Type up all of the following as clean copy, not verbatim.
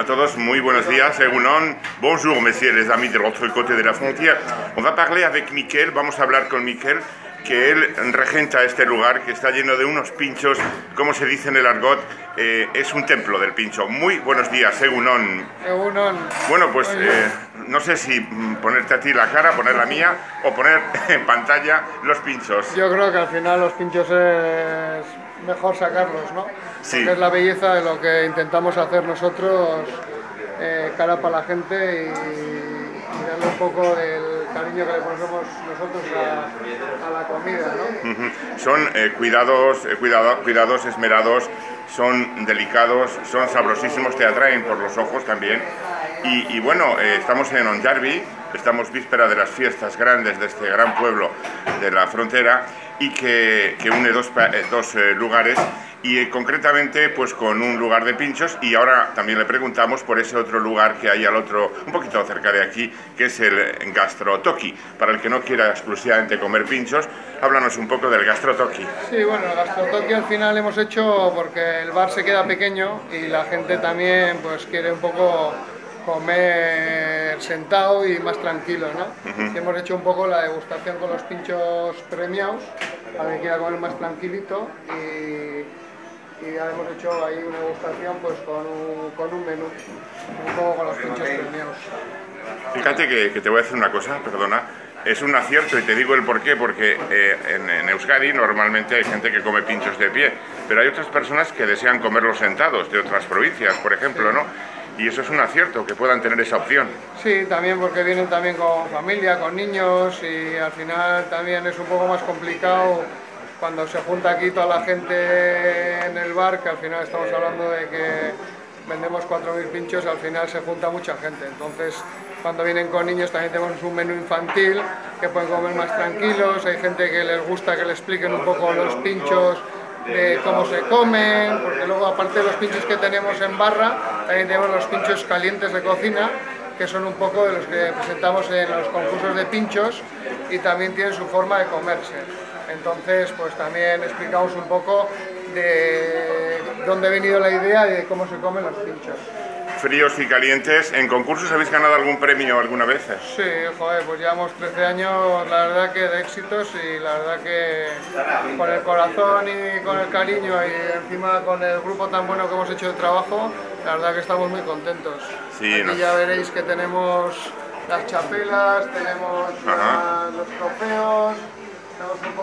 À todos, muy buenos días, Egunon. Bonjour, messieurs les amis de l'autre côté de la frontière. On va parler avec Miquel, vamos a hablar con Miquel, que él regenta este lugar que está lleno de unos pinchos, como se dice en el argot, es un templo del pincho. Muy buenos días, Egunon. Egunon. Bueno, pues no sé si ponerte a ti la cara, poner la mía o poner en pantalla los pinchos. Yo creo que al final los pinchos es mejor sacarlos, ¿no? Sí. Porque es la belleza de lo que intentamos hacer nosotros, cara para la gente y darle un poco del cariño que le ponemos nosotros a la comida, ¿no? Son cuidados, esmerados, son delicados, son sabrosísimos, te atraen por los ojos también. Y bueno, estamos en Ondarbi, estamos víspera de las fiestas grandes de este gran pueblo de la frontera y que une dos lugares y concretamente pues con un lugar de pinchos, y ahora también le preguntamos por ese otro lugar que hay al otro, un poquito cerca de aquí, que es el Gastrotoki. Para el que no quiera exclusivamente comer pinchos, háblanos un poco del Gastrotoki. Sí, bueno, el Gastrotoki al final hemos hecho porque el bar se queda pequeño y la gente también pues quiere un poco comer sentado y más tranquilo, ¿no? Y hemos hecho un poco la degustación con los pinchos premiados, para que quiera comer más tranquilito, y ya hemos hecho ahí una degustación pues con un menú, un poco con los pinchos premiados. Fíjate que te voy a decir una cosa, perdona, es un acierto y te digo el porqué, porque en Euskadi normalmente hay gente que come pinchos de pie, pero hay otras personas que desean comerlos sentados, de otras provincias, por ejemplo, ¿no? Y eso es un acierto, que puedan tener esa opción. Sí, también porque vienen también con familia, con niños, y al final también es un poco más complicado cuando se junta aquí toda la gente en el bar, que al final estamos hablando de que vendemos 4.000 pinchos, al final se junta mucha gente. Entonces, cuando vienen con niños también tenemos un menú infantil que pueden comer más tranquilos, hay gente que les gusta que le expliquen un poco los pinchos, de cómo se comen, porque luego aparte de los pinchos que tenemos en barra, también tenemos los pinchos calientes de cocina, que son un poco de los que presentamos en los concursos de pinchos y también tienen su forma de comerse. Entonces, pues también explicamos un poco de dónde ha venido la idea de cómo se comen los pinchos. Fríos y calientes. ¿En concursos habéis ganado algún premio alguna vez? Sí, joder, pues llevamos 13 años, la verdad que de éxitos, y la verdad que con el corazón y con el cariño y encima con el grupo tan bueno que hemos hecho de trabajo, la verdad que estamos muy contentos. Sí, aquí ya veréis que tenemos las chapelas, tenemos los trofeos, tenemos un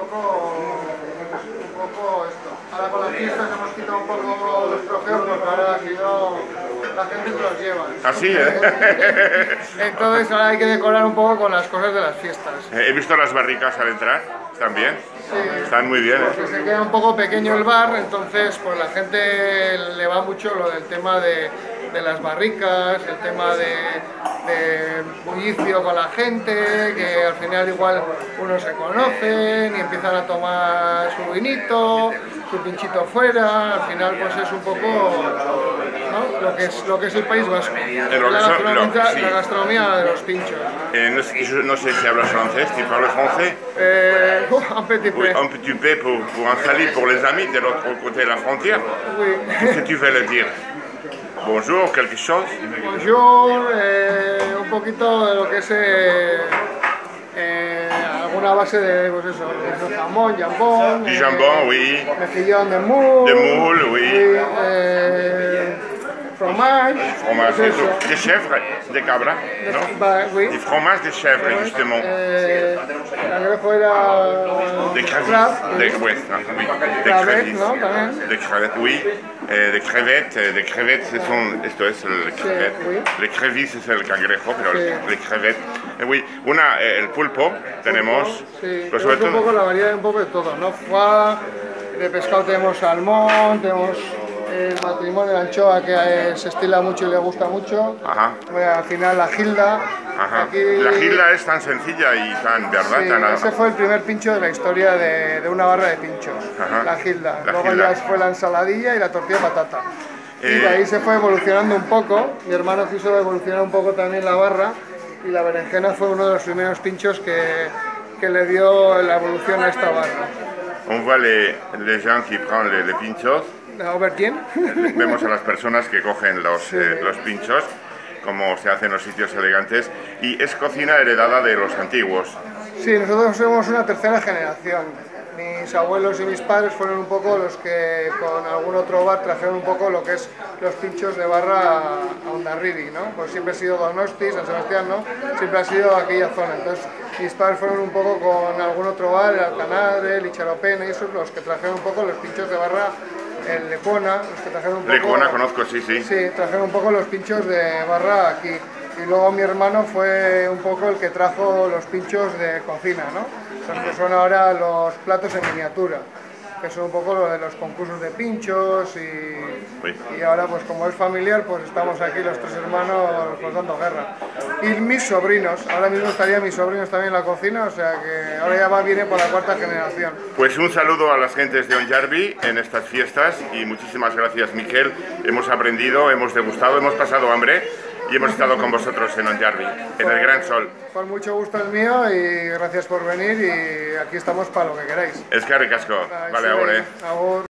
poco esto. Ahora con las fiestas hemos quitado un poco los trofeos porque ahora si no la gente se los lleva. Así, ¿eh? Entonces ahora hay que decorar un poco con las cosas de las fiestas. He visto las barricas al entrar, ¿están bien? Sí. Están muy bien, ¿eh? Porque se queda un poco pequeño el bar, entonces pues la gente le va mucho lo del tema de las barricas, el tema de bullicio con la gente, que al final igual unos se conocen y empiezan a tomar su vinito, su pinchito fuera, al final pues es un poco, ¿no? lo que es el País Vasco, la gastronomía de los pinchos. No sé si hablas francés, ¿tu parles français? Un petit peu. Oui, un petit peu pour installer pour les amis de l'autre côté de la frontière. Oui. Qu'est-ce que tu veux le dire? Bonjour, quelque chose? Bonjour, un poquito de lo que es alguna base de, pues eso, de jamón, jambón. Du jambon, oui. Mejillón de moule. De moule, oui. Fromage. Fromage, des chèvres, des cabras, non? Oui. Du fromage des chèvres, justement. Cangrejo era... Des crevettes, oui. Des crevettes, ¿no? También. Des crevettes, oui. Des crevettes, esto es el crevet. Sí, oui. Les crevis es el cangrejo, pero Sí. les crevettes, oui. El pulpo, tenemos, Sí, pero sobre tenemos un poco la variedad, un poco de todo, ¿no? Foie, de pescado tenemos salmón, tenemos el matrimonio de anchoa que se estila mucho y le gusta mucho. Ajá. Bueno, al final la gilda. Ajá. Aquí, La gilda es tan sencilla y tan, ¿verdad? sí, Tan ese fue el primer pincho de la historia de una barra de pinchos, Ajá. la gilda. La Luego gilda. ya fue la ensaladilla y la tortilla de patata. Y de ahí se fue evolucionando un poco. Mi hermano quiso evolucionar un poco también la barra, y la berenjena fue uno de los primeros pinchos que le dio la evolución a esta barra. On voit les gens qui prennent les pinchos aubergine. Vemos a las personas que cogen los pinchos, como se hace en los sitios elegantes, y es cocina heredada de los antiguos. Sí, nosotros somos una tercera generación. Mis abuelos y mis padres fueron un poco los que con algún otro bar trajeron un poco lo que es los pinchos de barra a Hondarribia, ¿no? Pues siempre ha sido Donosti, San Sebastián, ¿no? Siempre ha sido aquella zona. Entonces mis padres fueron un poco con algún otro bar, el Alcanadre, el Icharopena y esos los que trajeron un poco los pinchos de barra, el Lecuona, los que trajeron un poco... Lecuona conozco, sí. Sí, trajeron un poco los pinchos de barra aquí. Y luego mi hermano fue un poco el que trajo los pinchos de cocina, ¿no? Los que son ahora los platos en miniatura, que son un poco lo de los concursos de pinchos y ahora pues como es familiar pues estamos aquí los tres hermanos pues dando guerra. Y mis sobrinos, ahora mismo estarían mis sobrinos también en la cocina, o sea que ahora ya viene por la cuarta generación. Pues un saludo a las gentes de Hondarribia en estas fiestas y muchísimas gracias, Miquel. Hemos aprendido, hemos degustado, hemos pasado hambre y hemos estado con vosotros en Hondarribia, en el Gran Sol. Por mucho gusto el mío y gracias por venir y aquí estamos para lo que queráis. Eskerrik asko. Vale, ahora.